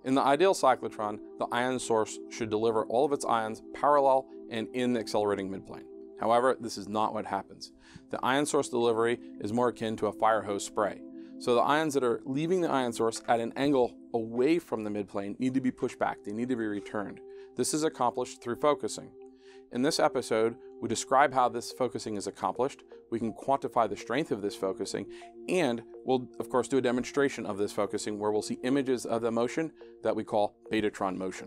In the ideal cyclotron, the ion source should deliver all of its ions parallel and in the accelerating midplane. However, this is not what happens. The ion source delivery is more akin to a fire hose spray. So the ions that are leaving the ion source at an angle away from the midplane need to be pushed back. They need to be returned. This is accomplished through focusing. In this episode, we describe how this focusing is accomplished. We can quantify the strength of this focusing, and we'll, of course, do a demonstration of this focusing where we'll see images of the motion that we call Betatron motion.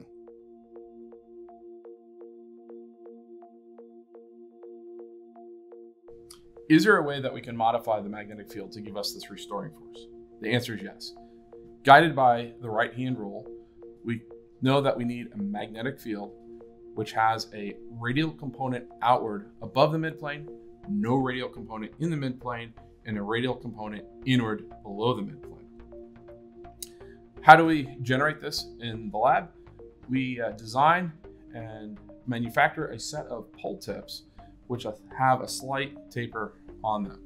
Is there a way that we can modify the magnetic field to give us this restoring force? The answer is yes. Guided by the right-hand rule, we know that we need a magnetic field which has a radial component outward above the midplane, no radial component in the midplane, and a radial component inward below the midplane. How do we generate this in the lab? We design and manufacture a set of pole tips which have a slight taper on them.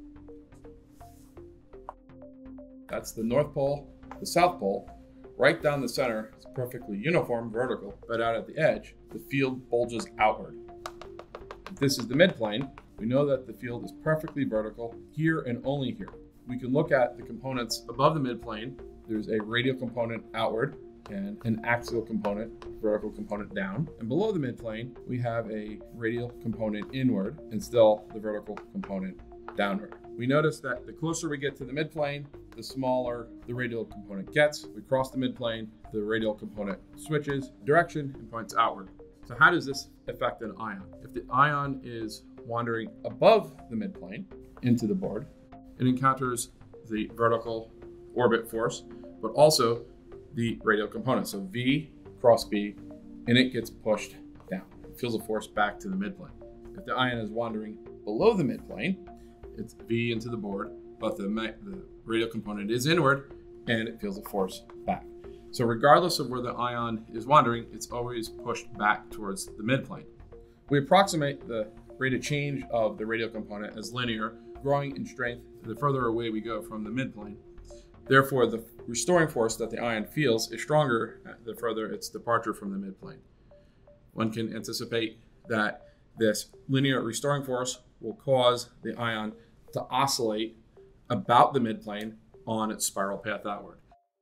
That's the North Pole, the South Pole. Right down the center, it's perfectly uniform, vertical, but out at the edge, the field bulges outward. If this is the midplane, we know that the field is perfectly vertical here and only here. We can look at the components above the midplane. There's a radial component outward and an axial component, vertical component down. And below the midplane, we have a radial component inward and still the vertical component downward. We notice that the closer we get to the midplane, the smaller the radial component gets. We cross the midplane, the radial component switches direction and points outward. So how does this affect an ion? If the ion is wandering above the midplane into the board, it encounters the vertical orbit force, but also the radial component. So V cross B, and it gets pushed down. It feels a force back to the midplane. If the ion is wandering below the midplane, it's V into the board, but the radial component is inward and it feels a force back. So regardless of where the ion is wandering, it's always pushed back towards the midplane. We approximate the rate of change of the radial component as linear, growing in strength the further away we go from the midplane. Therefore, the restoring force that the ion feels is stronger the further its departure from the midplane. One can anticipate that this linear restoring force will cause the ion to oscillate about the midplane on its spiral path outward.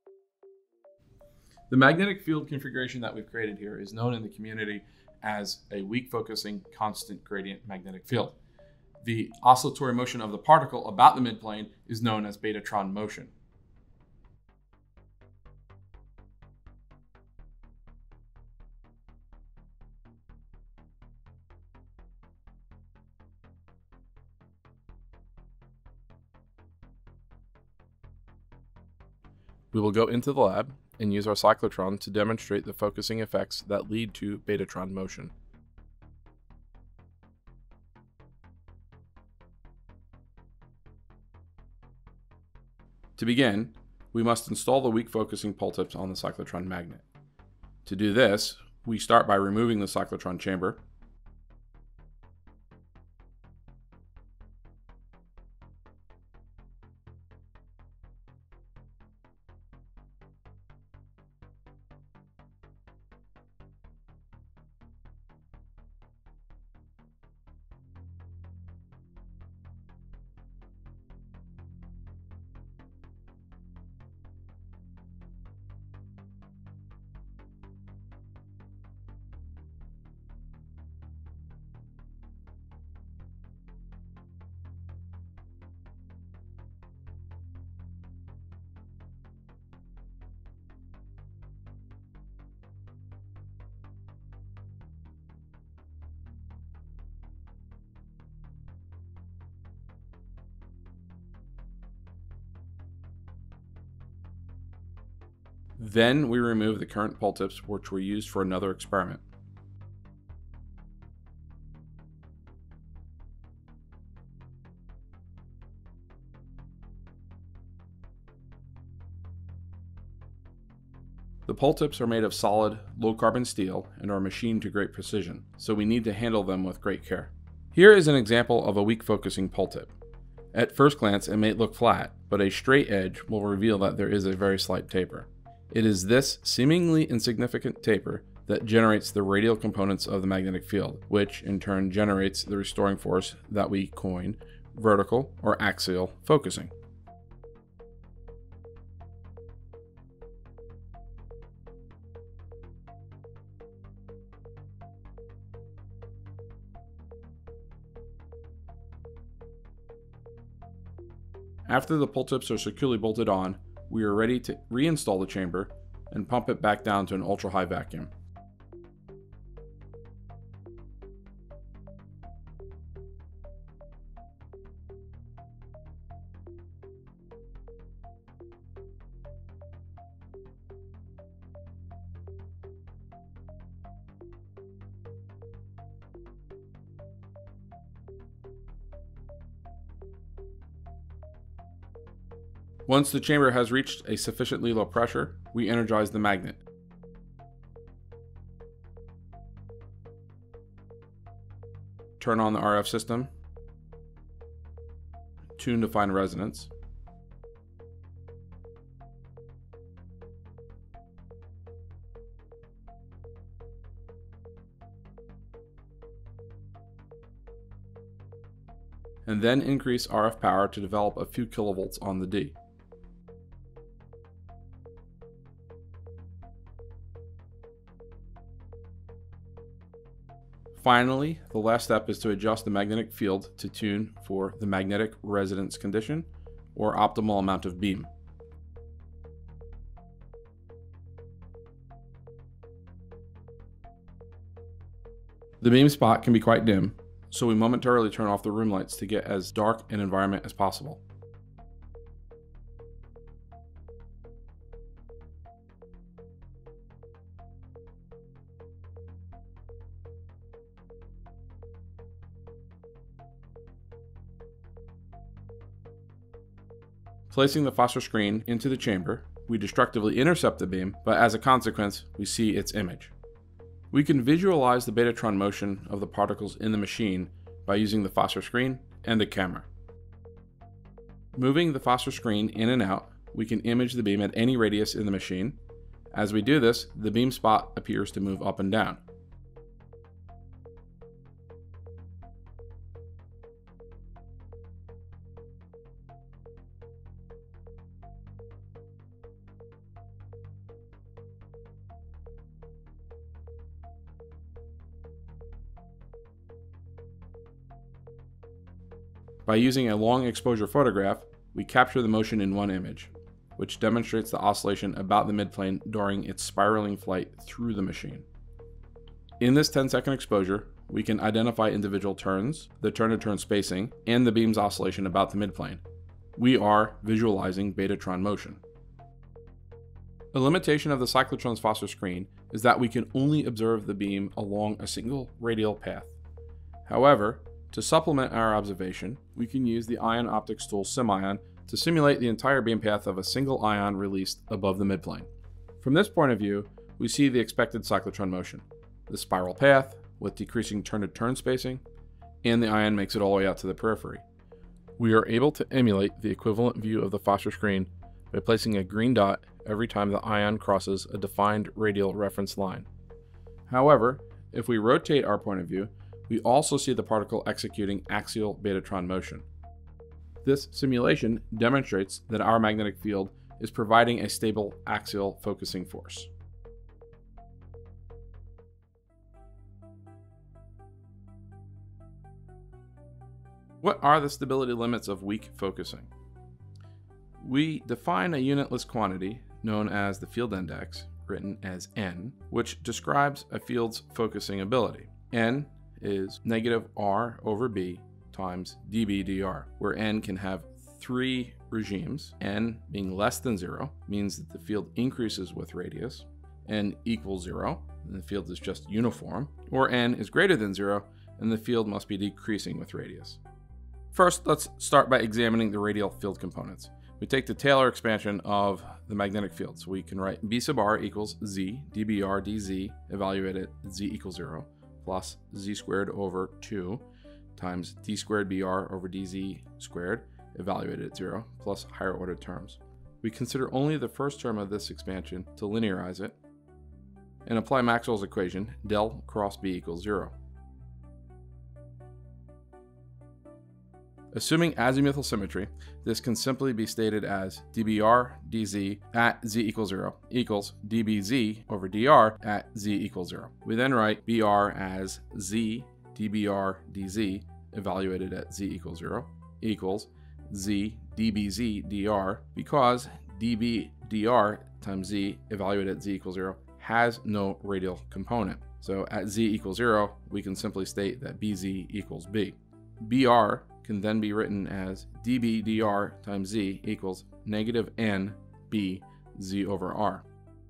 The magnetic field configuration that we've created here is known in the community as a weak focusing constant gradient magnetic field. The oscillatory motion of the particle about the midplane is known as Betatron motion. We will go into the lab and use our cyclotron to demonstrate the focusing effects that lead to Betatron motion. To begin, we must install the weak focusing pole tips on the cyclotron magnet. To do this, we start by removing the cyclotron chamber. Then we remove the current pole tips which were used for another experiment. The pole tips are made of solid, low-carbon steel and are machined to great precision, so we need to handle them with great care. Here is an example of a weak focusing pole tip. At first glance, it may look flat, but a straight edge will reveal that there is a very slight taper. It is this seemingly insignificant taper that generates the radial components of the magnetic field, which in turn generates the restoring force that we coin vertical or axial focusing. After the pull tips are securely bolted on, we are ready to reinstall the chamber and pump it back down to an ultra-high vacuum. Once the chamber has reached a sufficiently low pressure, we energize the magnet. Turn on the RF system. Tune to find resonance. And then increase RF power to develop a few kilovolts on the D. Finally, the last step is to adjust the magnetic field to tune for the magnetic resonance condition or optimal amount of beam. The beam spot can be quite dim, so we momentarily turn off the room lights to get as dark an environment as possible. Placing the phosphor screen into the chamber, we destructively intercept the beam, but as a consequence, we see its image. We can visualize the Betatron motion of the particles in the machine by using the phosphor screen and a camera. Moving the phosphor screen in and out, we can image the beam at any radius in the machine. As we do this, the beam spot appears to move up and down. By using a long exposure photograph, we capture the motion in one image, which demonstrates the oscillation about the midplane during its spiraling flight through the machine. In this 10-second exposure, we can identify individual turns, the turn-to-turn spacing, and the beam's oscillation about the midplane. We are visualizing Betatron motion. A limitation of the cyclotron's phosphor screen is that we can only observe the beam along a single radial path. However, to supplement our observation, we can use the ion optics tool SimIon to simulate the entire beam path of a single ion released above the midplane. From this point of view, we see the expected cyclotron motion, the spiral path with decreasing turn-to-turn spacing, and the ion makes it all the way out to the periphery. We are able to emulate the equivalent view of the phosphor screen by placing a green dot every time the ion crosses a defined radial reference line. However, if we rotate our point of view, we also see the particle executing axial Betatron motion. This simulation demonstrates that our magnetic field is providing a stable axial focusing force. What are the stability limits of weak focusing? We define a unitless quantity known as the field index, written as N, which describes a field's focusing ability. N is negative R over B times dB dr, where N can have three regimes. N being less than 0 means that the field increases with radius. N equals 0, and the field is just uniform. Or N is greater than 0, and the field must be decreasing with radius. First, let's start by examining the radial field components. We take the Taylor expansion of the magnetic field, so we can write B sub r equals z dBr dz evaluated at z equals 0, plus z squared over 2 times d squared br over dz squared evaluated at 0, plus higher order terms. We consider only the first term of this expansion to linearize it, and apply Maxwell's equation, del cross B equals 0. Assuming azimuthal symmetry, this can simply be stated as dBr dz at z equals 0 equals dBz over dr at z equals 0. We then write Br as z dBr dz evaluated at z equals 0 equals z dBz dr, because dB dr times z evaluated at z equals 0 has no radial component. So at z equals 0, we can simply state that Bz equals B. Br can then be written as dB dr times z equals negative n b z over r.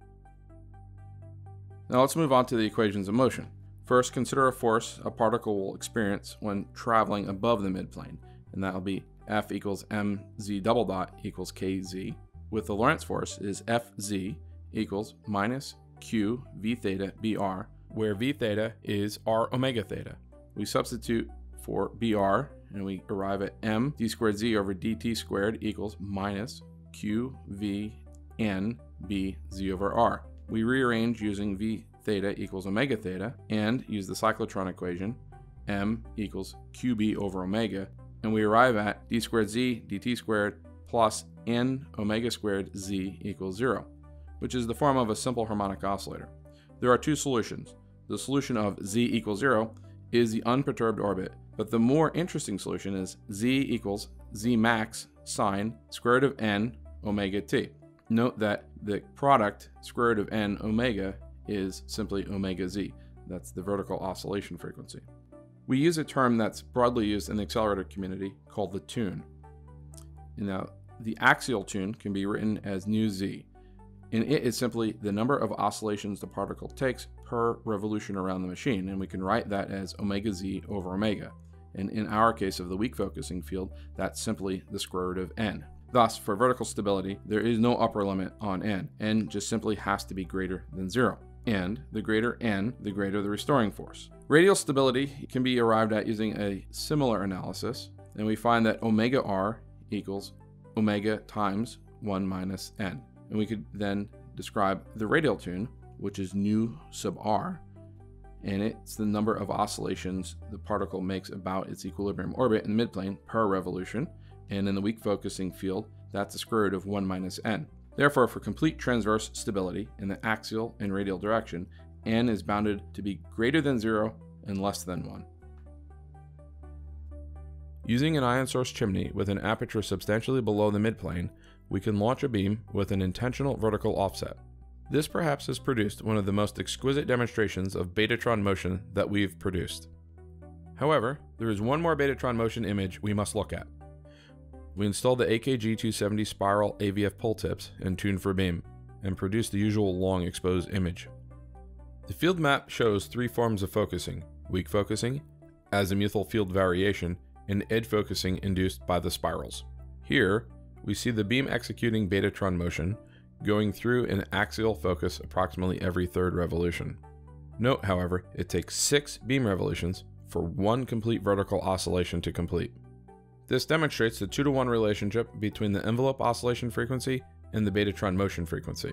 Now let's move on to the equations of motion. First, consider a force a particle will experience when traveling above the midplane, and that will be F equals mz double dot equals kz, with the Lorentz force is Fz equals minus q v theta br, where v theta is r omega theta. We substitute for br, and we arrive at m d squared z over dt squared equals minus q v n b z over r. We rearrange using v theta equals omega theta and use the cyclotron equation, m equals qb over omega, and we arrive at d squared z dt squared plus n omega squared z equals 0, which is the form of a simple harmonic oscillator. There are two solutions. The solution of z equals 0 is the unperturbed orbit, but the more interesting solution is z equals z max sine square root of n omega t. Note that the product square root of n omega is simply omega z. That's the vertical oscillation frequency. We use a term that's broadly used in the accelerator community called the tune. Now, the axial tune can be written as nu z, and it is simply the number of oscillations the particle takes per revolution around the machine, and we can write that as omega z over omega. And in our case of the weak focusing field, that's simply the square root of n. Thus, for vertical stability, there is no upper limit on n just simply has to be greater than 0. And the greater n, the greater the restoring force. Radial stability can be arrived at using a similar analysis, and we find that omega r equals omega times 1 minus n. And we could then describe the radial tune, which is nu sub r, and it's the number of oscillations the particle makes about its equilibrium orbit in the midplane per revolution, and in the weak focusing field, that's the square root of 1 minus n. Therefore, for complete transverse stability in the axial and radial direction, n is bounded to be greater than 0 and less than 1. Using an ion source chimney with an aperture substantially below the midplane, we can launch a beam with an intentional vertical offset. This perhaps has produced one of the most exquisite demonstrations of Betatron motion that we've produced. However, there is one more Betatron motion image we must look at. We installed the AKG 270 spiral AVF pull tips and tuned for beam, and produced the usual long exposed image. The field map shows three forms of focusing: weak focusing, azimuthal field variation, and edge focusing induced by the spirals. Here, we see the beam executing Betatron motion, going through an axial focus approximately every third revolution. Note, however, it takes 6 beam revolutions for one complete vertical oscillation to complete. This demonstrates the 2-to-1 relationship between the envelope oscillation frequency and the Betatron motion frequency.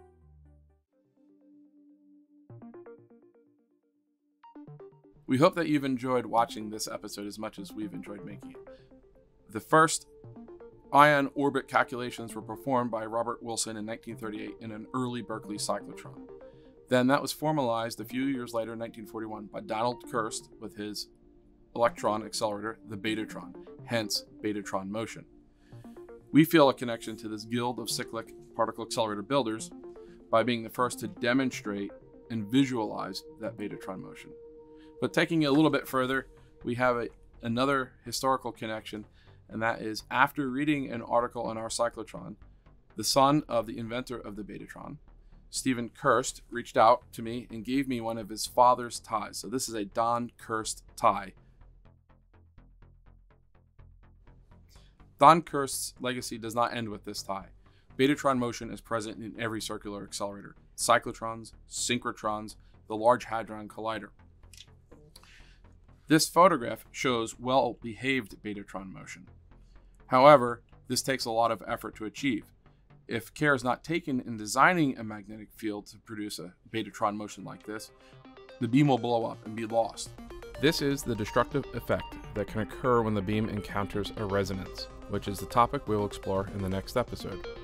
We hope that you've enjoyed watching this episode as much as we've enjoyed making it. The first ion orbit calculations were performed by Robert Wilson in 1938 in an early Berkeley cyclotron. Then that was formalized a few years later in 1941 by Donald Kirst with his electron accelerator, the Betatron, hence Betatron motion. We feel a connection to this guild of cyclic particle accelerator builders by being the first to demonstrate and visualize that Betatron motion. But taking it a little bit further, we have another historical connection, and that is after reading an article in our cyclotron, the son of the inventor of the Betatron, Stephen Kirst, reached out to me and gave me one of his father's ties. So this is a Don Kirst tie. Don Kirst's legacy does not end with this tie. Betatron motion is present in every circular accelerator: cyclotrons, synchrotrons, the Large Hadron Collider. This photograph shows well-behaved Betatron motion. However, this takes a lot of effort to achieve. If care is not taken in designing a magnetic field to produce a Betatron motion like this, the beam will blow up and be lost. This is the destructive effect that can occur when the beam encounters a resonance, which is the topic we'll explore in the next episode.